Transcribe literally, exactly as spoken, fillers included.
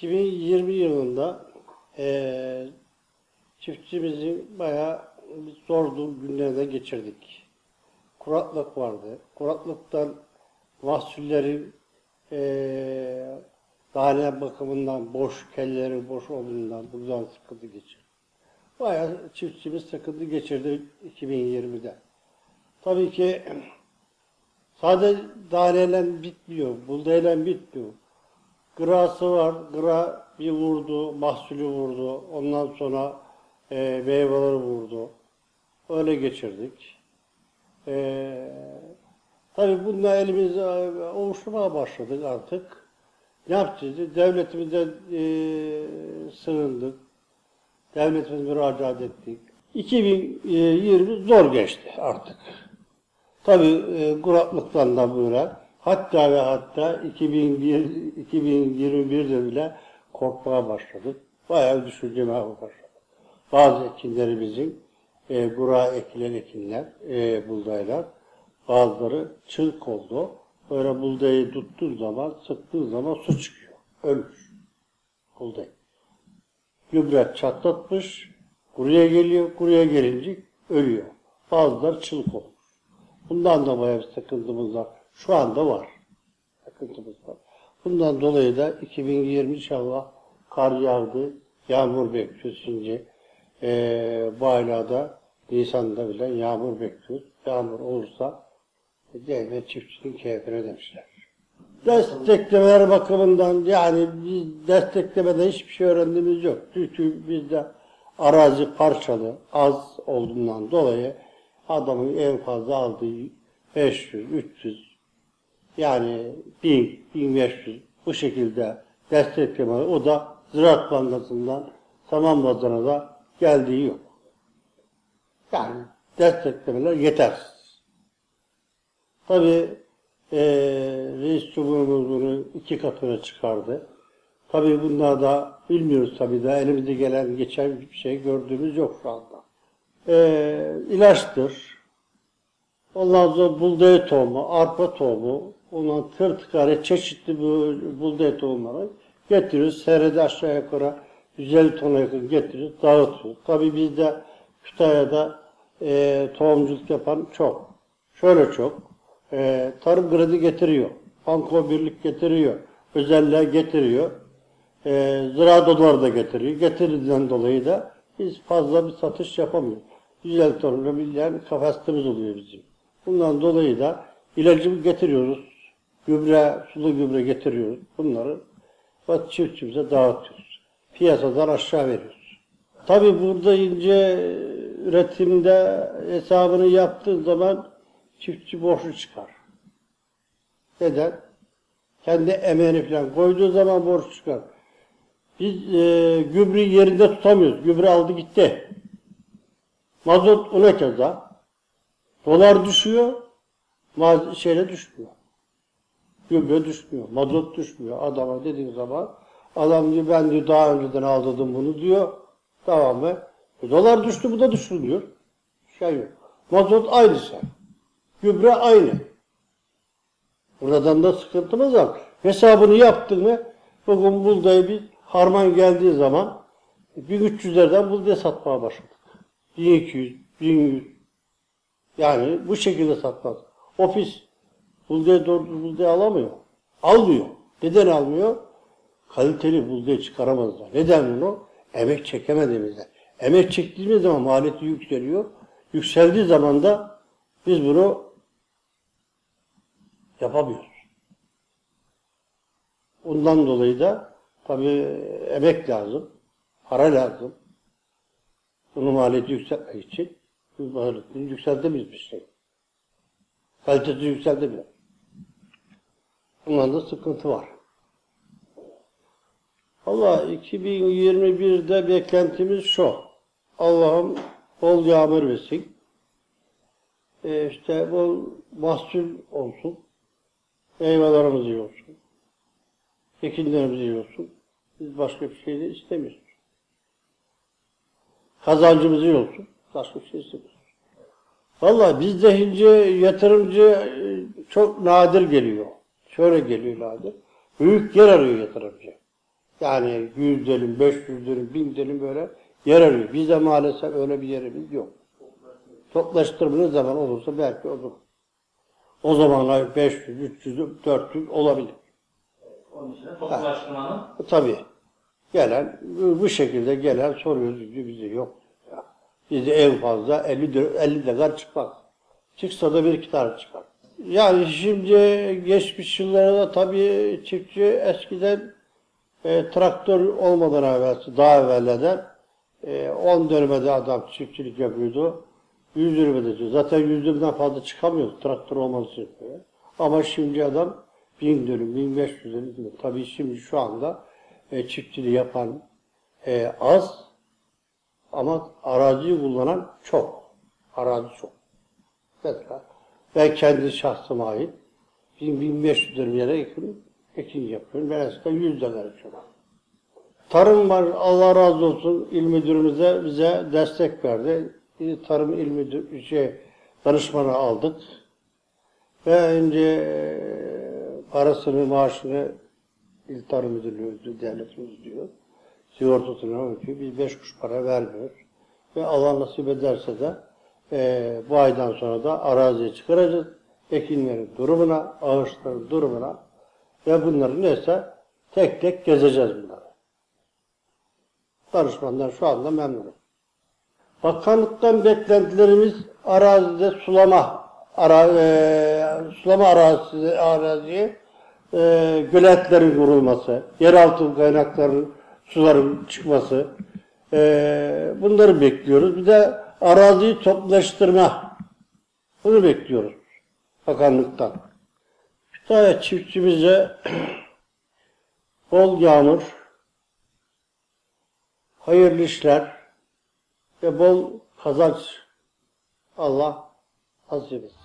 iki bin yirmi yılında e, çiftçimizin bayağı zor günlerde geçirdik. Kuraklık vardı. Kuraklıktan mahsullerin e, tane bakımından boş, kellerin boş olduğundan buradan sıkıntı geçirdi. Bayağı çiftçimiz sıkıntı geçirdi iki bin yirmide. Tabii ki sadece daneyle bitmiyor, buğdayla bitmiyor. Gırası var, gıra bir vurdu, mahsulü vurdu, ondan sonra e, meyveleri vurdu. Öyle geçirdik. E, tabii bununla elimizi ovuşturmaya başladık artık. Ne yapacağız? Devletimize e, sığındık. Devletimize müracaat ettik. iki bin yirmi zor geçti artık. Tabii e, kuraklıktan da böyle. Hatta ve hatta iki bin bir, iki bin yirmi birde bile korkmaya başladık. Bayağı düşünceme başladık. Bazı ekinlerimizin e, kura ekilen ekinler, e, buğdaylar, bazıları çılk oldu. Böyle buğdayı tuttuğu zaman, sıktığı zaman su çıkıyor. Ölmüş buğday. Gübre çatlatmış, kuruya geliyor, kuruya gelince ölüyor. Bazıları çılk olmuş. Bundan da bayağı bir sıkıntımız var. Şu anda var. Sıkıntımız var. Bundan dolayı da iki bin yirmi inşallah kar yağdı, yağmur bekliyoruz şimdi. Ee, bu aylarda, Nisan'da bile yağmur bekliyoruz. Yağmur olursa devlet çiftçinin keyfine demişler. Desteklemeler bakımından yani biz desteklemeden hiçbir şey öğrendiğimiz yok. Çünkü bizde arazi parçalı, az olduğundan dolayı adamın en fazla aldığı beş yüz, üç yüz yani bin, bin beş yüz bu şekilde desteklemeler. O da Ziraat Bankası'ndan Saman Bazarı'na da geldiği yok. Yani desteklemeler yetersiz. Tabii e, Reis Cumhurumuz bunu iki katına çıkardı. Tabii bunlar da bilmiyoruz tabii de elimizde gelen geçen bir şey gördüğümüz yok şu anda. E, ilaçtır. Ondan sonra buğday tohumu, arpa tohumu, ondan tırtıkare çeşitli bu buğday tohumları getiriyoruz. Senede aşağı yukarı yüz elli tona yakın getiriyoruz, dağıtıyoruz. Tabii bizde Kütahya'da e, tohumculuk yapan çok. Şöyle çok. E, tarım kredi getiriyor. Banko birlik getiriyor. Özeller getiriyor. E, ziraat odaları da getiriyor. Getirdiğinden dolayı da biz fazla bir satış yapamıyoruz. yüz elli tonla bir yani kapasitemiz oluyor bizim. Bundan dolayı da ilacımı getiriyoruz. Gübre, sulu gübre getiriyoruz. Bunları çiftçimize dağıtıyoruz. Piyasadan aşağı veriyoruz. Tabii burada ince üretimde hesabını yaptığı zaman çiftçi borçlu çıkar. Neden? Kendi emeğini falan koyduğu zaman borç çıkar. Biz e, gübreyi yerinde tutamıyoruz. Gübre aldı gitti. Mazot ona keza. Dolar düşüyor, şeyle düşmüyor. Gübre düşmüyor, mazot düşmüyor. Adama dediğin zaman, adam diyor ben diyor daha önceden aldırdım bunu diyor. Tamam mı? E, dolar düştü, bu da düştü diyor. Şey yok. Mazot aynısı. Gübre aynı. Buradan da sıkıntımız var. Hesabını yaptın mı, bugün buğdayı bir harman geldiği zaman bin üç yüzlerden buğday satmaya başladık. bin iki yüz, bin yüz. Yani bu şekilde satmaz. Ofis buğday doğru buğday alamıyor. Almıyor. Neden almıyor? Kaliteli buğday çıkaramazlar. Neden bunu? Emek çekemediğimizde. Emek çektiğimiz zaman maliyeti yükseliyor. Yükseldiği zaman da biz bunu yapamıyoruz. Ondan dolayı da tabii emek lazım. Para lazım. Bunun maliyeti yükseltmek için biz maliyetini yükseltemeyiz bir şey. Kalitesi yükseltemiyor. Bundan da sıkıntı var. Allah iki bin yirmi birde beklentimiz şu. Allah'ım bol yağmur versin. E işte bol mahsul olsun. Meyvelerimiz iyi olsun. Ekinlerimiz iyi olsun. Biz başka bir şey de istemiyoruz. Kazancımız iyi olsun. Başka bir şey istemiyoruz. Vallahi bizde hince yatırımcı çok nadir geliyor. Şöyle geliyor nadir. Büyük yer arıyor yatırımcı. Yani yüz dönüm, beş yüz dönüm, bin dönüm böyle yer arıyor. Bizde maalesef öyle bir yerimiz yok. Toplaştırma ne zaman olursa belki olur. O zamanlar beş yüz, üç yüz, dört yüz olabilir. Onun için de toplaştırmanın... Tabii. Gelen, bu şekilde gelen soruyoruz diyor, bize yok. Bizde en fazla elli dekar çıkmaz. Çıksa da bir iki tane çıkar. Yani şimdi geçmiş yıllarda tabii çiftçi eskiden e, traktör olmadan evvel, daha evvelden e, on dönümde adam çiftçilik yapıyordu. yüz dönümde diyor. Zaten yüz dönümden fazla çıkamıyordu traktör olması için. Ama şimdi adam bin dönüm, bin beş yüz dönüm. Tabii şimdi şu anda e, çiftçiliği yapan e, az ama araziyi kullanan çok. Arazi çok. Mesela ben kendi şahsıma ait bin bin beş yüz dönüm yere ekim, ekim yapıyorum. Ben eskiden yüz dönem ekiyorum. Tarım var, Allah razı olsun, il müdürümüze bize destek verdi. Tarım il müdür, şey, danışmanı aldık. Ve önce e, parasını, maaşını İl Tarım Müdürlüğü ödüyor, devletimiz diyor. Sigortasını ödüyor. Biz beş kuruş para vermiyoruz. Ve Allah nasip ederse de e, bu aydan sonra da araziye çıkaracağız. Ekinlerin durumuna, ağaçların durumuna ve bunları neyse tek tek gezeceğiz bunları. Danışmanlar şu anda memnunum. Bakanlıktan beklentilerimiz arazide sulama, ara, e, sulama arazisi, araziye e, göletlerin kurulması, yeraltı kaynaklarının, suların çıkması, e, bunları bekliyoruz. Bir de araziyi toplaştırma, bunu bekliyoruz bakanlıktan. Bir tane çiftçimize bol yağmur, hayırlı işler ve bol kazanç Allah nasip etsin.